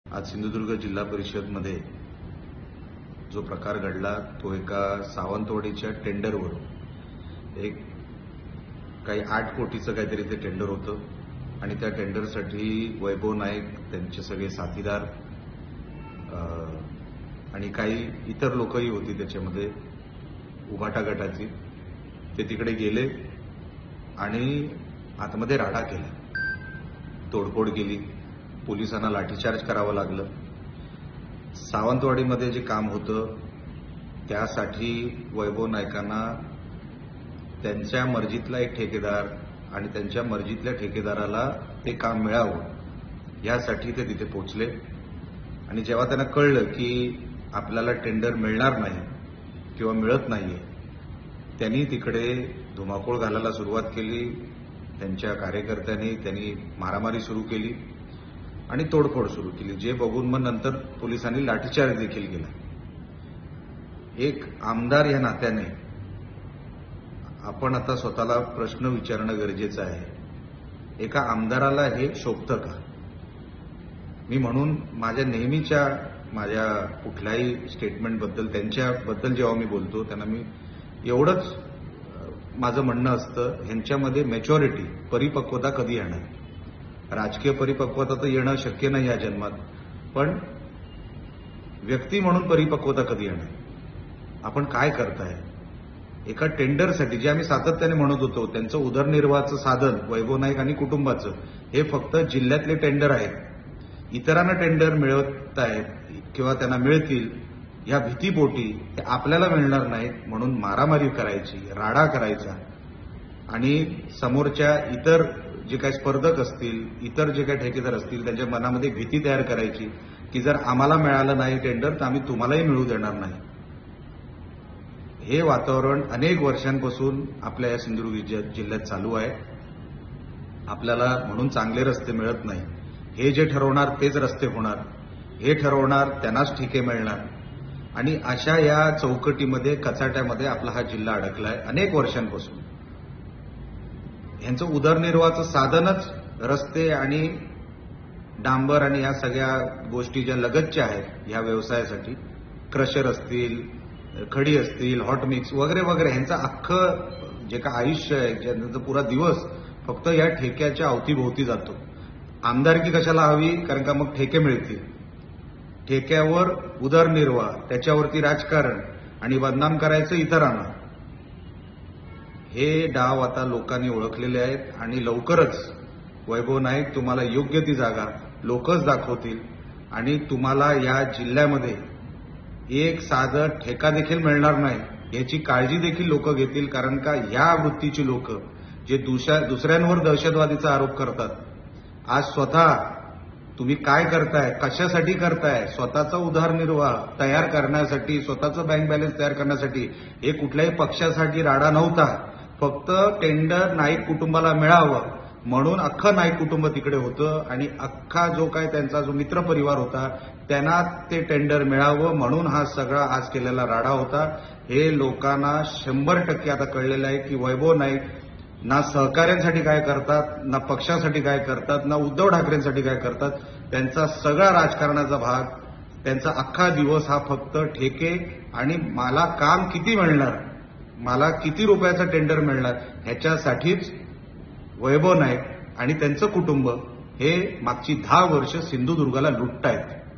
आज सिंधुदुर्ग जिल्हा परिषदमध्ये जो प्रकार घडला तो एका सावंतवाडीच्या टेंडरवरून एक काही 8 कोटीचं काहीतरी ते टेंडर होतं आणि त्या टेंडरसाठी वैभव नाईक त्यांचे सगळे साथीदार आणि काही इतर लोकही होती त्याच्यामध्ये उभाटा गटाची ते तिकडे गेले आणि आतमध्ये राडा केला, तोडफोड केली, पोलिसांना लाठीचार्ज करावं लागलं. सावंतवाडीमध्ये जे काम होतं त्यासाठी वैभव नाईकांना त्यांच्या मर्जीतला एक ठेकेदार आणि त्यांच्या मर्जीतल्या ठेकेदाराला ते काम मिळावं यासाठी ते तिथे पोहोचले. आणि जेव्हा त्यांना कळलं की आपल्याला टेंडर मिळणार नाही किंवा मिळत नाहीये, त्यांनी तिकडे धुमाकूळ घालायला सुरुवात केली. त्यांच्या कार्यकर्त्यांनी त्यांनी मारामारी सुरू केली आणि तोडफोड सुरू केली, जे बघून मग नंतर पोलिसांनी लाठीचार्ज देखील केला. एक आमदार या नात्याने आपण आता स्वतःला प्रश्न विचारणं गरजेचं आहे, एका आमदाराला हे शोभतं का? मी म्हणून माझ्या कुठल्याही स्टेटमेंटबद्दल त्यांच्याबद्दल जेव्हा मी बोलतो त्यांना मी एवढंच माझं म्हणणं असतं, ह्यांच्यामध्ये मॅच्युरिटी परिपक्वता कधी येणार? राजकीय परिपक्वता तर येणं शक्य नाही या जन्मात, पण व्यक्ती म्हणून परिपक्वता कधी येणार? आपण काय करताय? एका टेंडरसाठी जे आम्ही सातत्याने म्हणत होतो, त्यांचं उदरनिर्वाहाचं साधन वैभव नाईक आणि कुटुंबाचं हे फक्त जिल्ह्यातले टेंडर आहेत. इतरांना टेंडर मिळत आहेत किंवा त्यांना मिळतील या भीतीपोटी ते आपल्याला मिळणार नाहीत म्हणून मारामारी करायची, राडा करायचा आणि समोरच्या इतर जे काही स्पर्धक असतील, इतर जे काही ठेकेदार असतील त्यांच्या मनामध्ये भीती तयार करायची की जर आम्हाला मिळालं नाही टेंडर तर आम्ही तुम्हालाही मिळू देणार नाही. हे वातावरण अनेक वर्षांपासून आपल्या या सिंधुदुर्ग जिल्ह्यात चालू आहे. आपल्याला म्हणून चांगले रस्ते मिळत नाही, हे जे ठरवणार तेच रस्ते होणार, हे ठरवणार त्यांनाच ठेके मिळणार आणि अशा या चौकटीमध्ये कचाट्यामध्ये आपला हा जिल्हा अडकलाय अनेक वर्षांपासून. यांचं उदरनिर्वाहाचं साधनच रस्ते आणि डांबर आणि या सगळ्या गोष्टी ज्या लगतच्या आहेत या व्यवसायासाठी, क्रशर असतील, खडी असतील, हॉट मिक्स वगैरे वगैरे, ह्यांचं अख्खं जे का आयुष्य आहे, ज्यांचा पुरा दिवस फक्त या ठेक्याच्या अवतीभोवती जातो. आमदारकी कशाला हवी? कारण का मग ठेके मिळतील, ठेक्यावर उदरनिर्वाह, त्याच्यावरती राजकारण आणि बदनाम करायचं इतरांना. हे डाव आता लोकांनी ओळखलेले आहेत आणि लवकरच वैभव नाईक तुम्हाला योग्य ती जागा लोकच दाखवतील आणि तुम्हाला या जिल्ह्यामध्ये एक साधं ठेका देखील मिळणार नाही याची काळजी देखील लोक घेतील. कारण का या वृत्तीची लोक जे दुसऱ्यांवर दहशतवादीचा आरोप करतात, आज स्वतः तुम्ही काय करताय, कशासाठी करताय? स्वतःचा उदरनिर्वाह तयार करण्यासाठी, स्वतःचं बँक बॅलन्स तयार करण्यासाठी. हे कुठल्याही पक्षासाठी राडा नव्हता, फक्त टेंडर नाईक कुटुंबाला मिळावं म्हणून अख्खं नाईक कुटुंब तिकडे होतं आणि अख्खा जो काय त्यांचा जो मित्रपरिवार होता त्यांना ते टेंडर मिळावं म्हणून हा सगळा आज केलेला राडा होता. हे लोकांना 100% आता कळलेलं आहे की वैभव नाईक ना सहकाऱ्यांसाठी काय करतात, ना पक्षासाठी काय करतात, ना उद्धव ठाकरेंसाठी काय करतात. त्यांचा सगळा राजकारणाचा भाग, त्यांचा अख्खा दिवस हा फक्त ठेके आणि मला काम किती मिळणार, मला किती रुपयाचा टेंडर मिळणार ह्याच्यासाठीच वैभव नाईक आणि त्यांचं कुटुंब हे मागची 10 वर्ष सिंधुदुर्गाला लुटतायत.